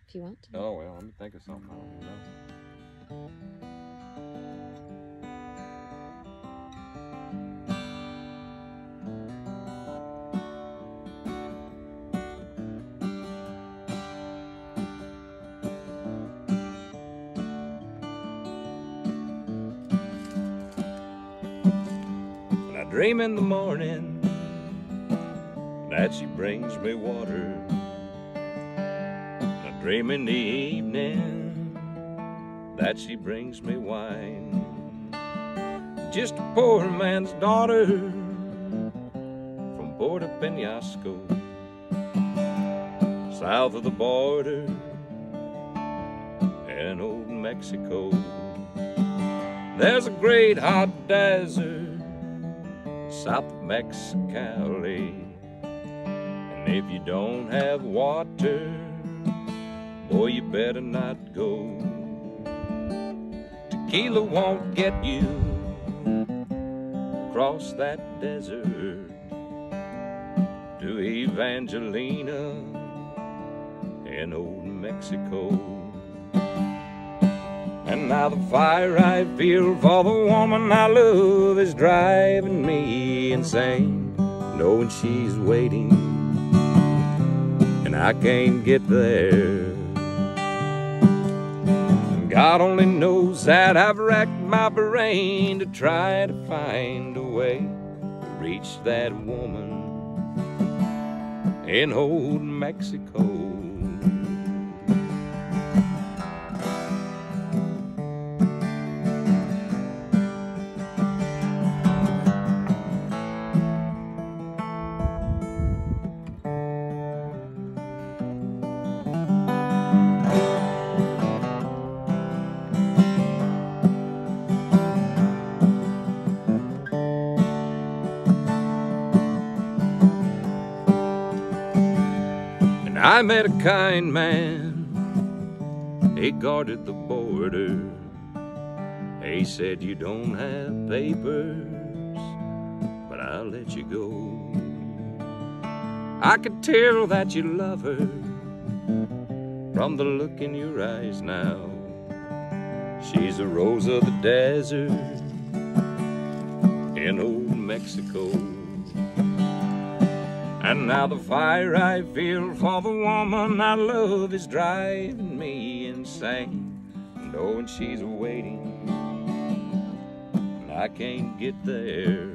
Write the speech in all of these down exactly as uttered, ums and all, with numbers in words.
if you want to. Oh, well, let me think of something. I don't know. I dream in the morning that she brings me water. I dream in the evening that she brings me wine. Just a poor man's daughter from Puerto Penasco, south of the border in old Mexico. There's a great hot desert south of Mexicali, and if you don't have water, boy, you better not go. Tequila won't get you across that desert to Evangelina in old Mexico. And now the fire I feel for the woman I love is driving me insane, knowing she's waiting and I can't get there. And God only knows that I've racked my brain to try to find a way to reach that woman in old Mexico. I met a kind man, he guarded the border. He said, you don't have papers, but I'll let you go. I could tell that you love her from the look in your eyes now. She's a rose of the desert in old Mexico. And now the fire I feel for the woman I love is driving me insane, knowing she's waiting and I can't get there.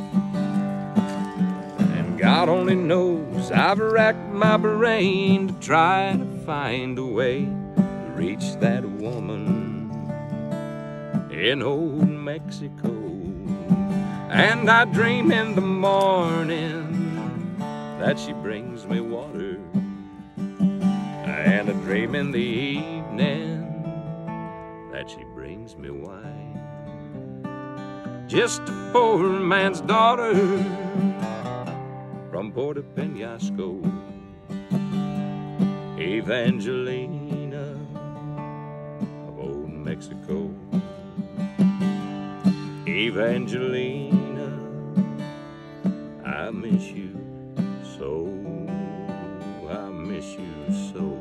And God only knows I've racked my brain to try to find a way to reach that woman in old Mexico. And I dream in the morning that she brings me water, and I dream in the evening that she brings me wine. Just a poor man's daughter from Puerto Penasco, Evangelina of old Mexico. Evangelina, I miss you so, I miss you so.